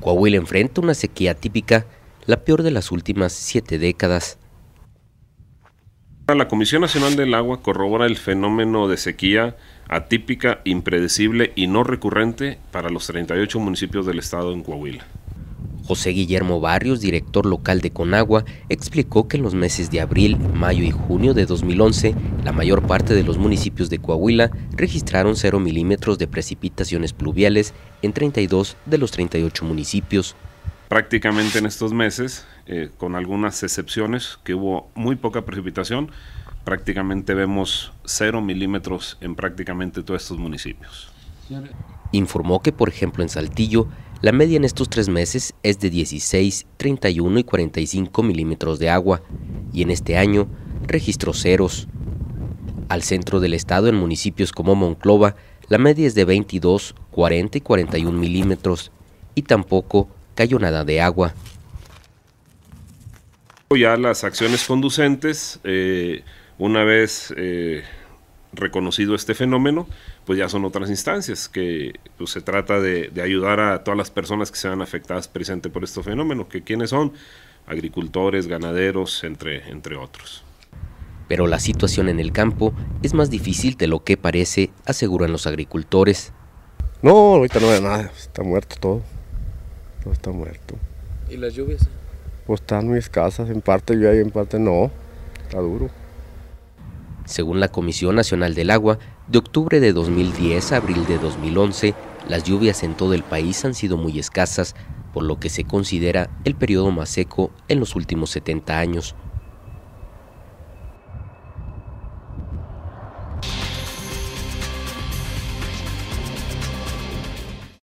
Coahuila enfrenta una sequía típica, la peor de las últimas 7 décadas. La Comisión Nacional del Agua corrobora el fenómeno de sequía atípica, impredecible y no recurrente para los 38 municipios del estado en Coahuila. José Guillermo Barrios, director local de Conagua, explicó que en los meses de abril, mayo y junio de 2011, la mayor parte de los municipios de Coahuila registraron 0 milímetros de precipitaciones pluviales en 32 de los 38 municipios. Prácticamente en estos meses, con algunas excepciones, que hubo muy poca precipitación, prácticamente vemos 0 milímetros en prácticamente todos estos municipios. Informó que, por ejemplo, en Saltillo, la media en estos 3 meses es de 16, 31 y 45 milímetros de agua, y en este año registró ceros. Al centro del estado, en municipios como Monclova, la media es de 22, 40 y 41 milímetros, y tampoco cayó nada de agua. Ya las acciones conducentes, una vez reconocido este fenómeno, pues ya son otras instancias, que pues, se trata de ayudar a todas las personas que se van afectadas precisamente por este fenómeno, que ¿quiénes son? Agricultores, ganaderos, entre otros. Pero la situación en el campo es más difícil de lo que parece, aseguran los agricultores. No, ahorita no hay nada, está muerto todo. Todo está muerto. ¿Y las lluvias? Pues están muy escasas, en parte llueve y en parte no, está duro. Según la Comisión Nacional del Agua, de octubre de 2010 a abril de 2011, las lluvias en todo el país han sido muy escasas, por lo que se considera el periodo más seco en los últimos 70 años.